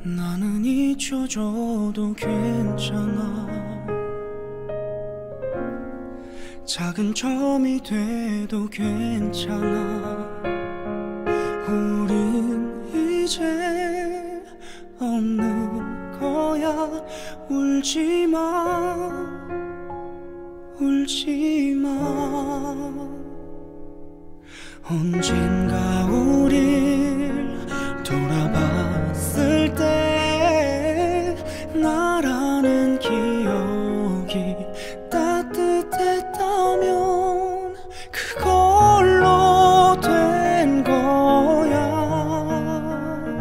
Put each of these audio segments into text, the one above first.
나는 잊혀줘도 괜찮아. 작은 점이 돼도 괜찮아. 우린 이제 없는 거야. 울지마 울지마. 언젠가 우릴 돌아봤을 때 나라는 기억이 따뜻했다면 그걸로 된 거야.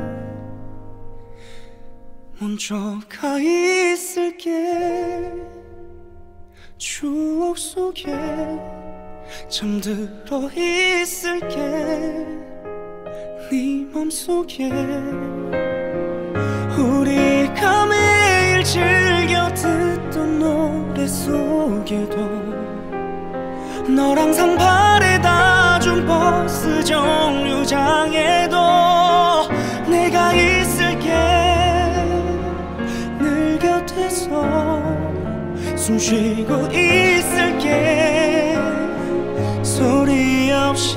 먼저 가 있을게. 추억 속에 잠들어 있을게. 네 맘속에 우리가 매일 즐겨 듣던 노래 속에도 널 항상 바래다 준 버스 정류장에도 내가 있을게. 늘 곁에서 숨 쉬고 있을게. 소리 없이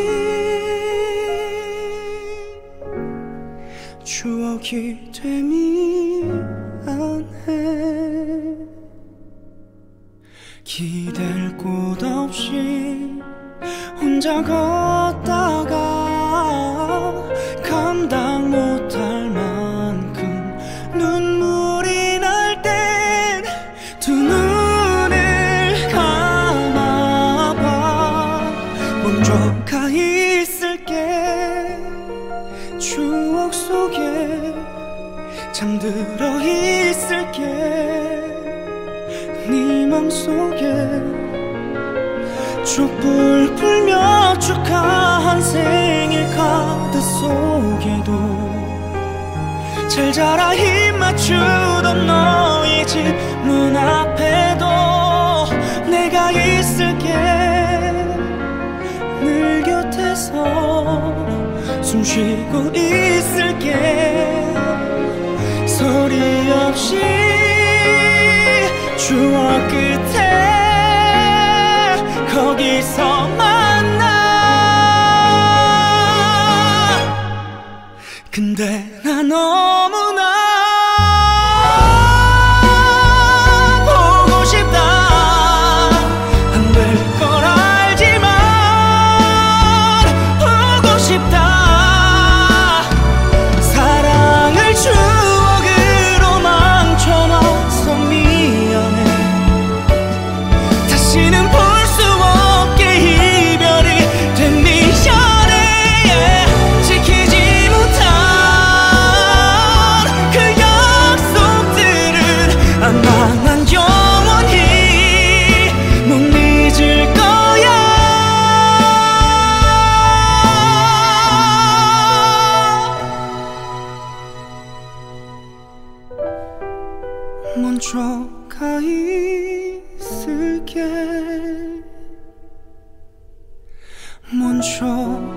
추억이 되미 안해. 기댈 곳 없이 혼자 걷다가 감당 못할 만큼 눈물이 날 땐 두 눈을 감아봐. 먼저 가 있을게. 추억 속에 잠들어 있을게. 네 맘속에 촛불 불며 축하한 생일 카드 속에도 잘 자라 힘 맞추던 너의 집 문 앞에도 내가 있을게. 늘 곁에서 숨 쉬고 있을게. 소리 없이 추억 끝에 거기서 만나. 근데 나 너무나 보고 싶다. 안 될 걸 알지만 보고 싶다. 사랑을 추억으로 망쳐놔서 미안해. 다시는 볼 수 없게 이별이 된 미안해. 지키지 못한 그 약속들은 아마 난 영원히 못 잊을 거야. 먼저 가 있을게. 먼저